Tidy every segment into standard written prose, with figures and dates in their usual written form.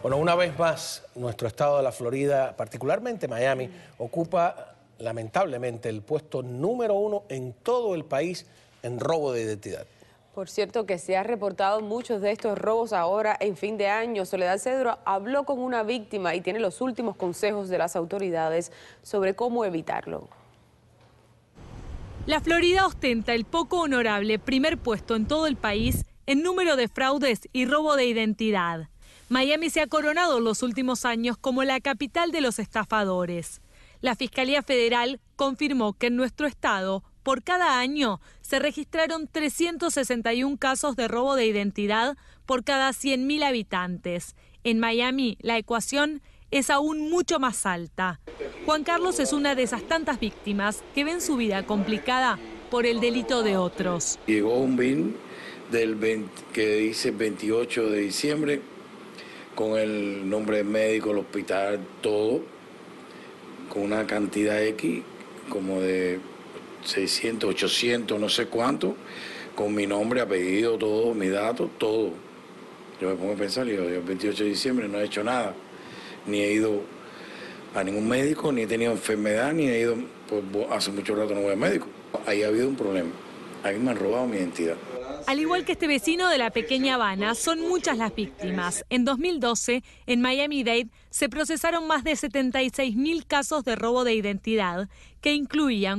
Bueno, una vez más, nuestro estado de la Florida, particularmente Miami, ocupa lamentablemente el puesto número 1 en todo el país en robo de identidad. Por cierto que se han reportado muchos de estos robos ahora en fin de año. Soledad Cedro habló con una víctima y tiene los últimos consejos de las autoridades sobre cómo evitarlo. La Florida ostenta el poco honorable primer puesto en todo el país en número de fraudes y robo de identidad. Miami se ha coronado en los últimos años como la capital de los estafadores. La Fiscalía Federal confirmó que en nuestro estado, por cada año, se registraron 361 casos de robo de identidad por cada 100.000 habitantes. En Miami, la ecuación es aún mucho más alta. Juan Carlos es una de esas tantas víctimas que ven su vida complicada por el delito de otros. Llegó un BIN que dice 28 de diciembre, con el nombre del médico, el hospital, todo, con una cantidad X, como de 600, 800, no sé cuánto, con mi nombre, apellido, todo, mis datos, todo. Yo me pongo a pensar, yo el 28 de diciembre no he hecho nada, ni he ido a ningún médico, ni he tenido enfermedad, ni he ido, pues hace mucho rato no voy al médico. Ahí ha habido un problema, ahí me han robado mi identidad. Al igual que este vecino de la pequeña Habana, son muchas las víctimas. En 2012, en Miami-Dade, se procesaron más de 76.000 casos de robo de identidad, que incluían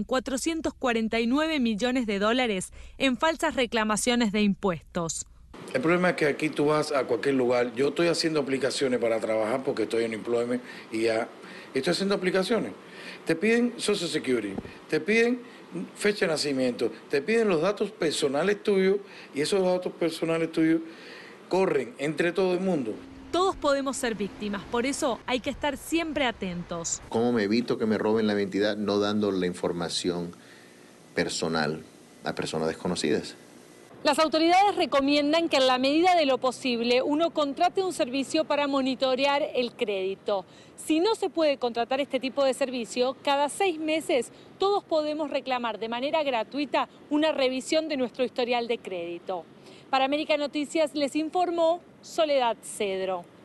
449 millones de dólares en falsas reclamaciones de impuestos. El problema es que aquí tú vas a cualquier lugar. Yo estoy haciendo aplicaciones para trabajar porque estoy en employment y ya estoy haciendo aplicaciones. Te piden Social Security, te piden fecha de nacimiento, te piden los datos personales tuyos y esos datos personales tuyos corren entre todo el mundo. Todos podemos ser víctimas, por eso hay que estar siempre atentos. ¿Cómo me evito que me roben la identidad? No dando la información personal a personas desconocidas. Las autoridades recomiendan que en la medida de lo posible uno contrate un servicio para monitorear el crédito. Si no se puede contratar este tipo de servicio, cada 6 meses todos podemos reclamar de manera gratuita una revisión de nuestro historial de crédito. Para América Noticias les informó Soledad Cedro.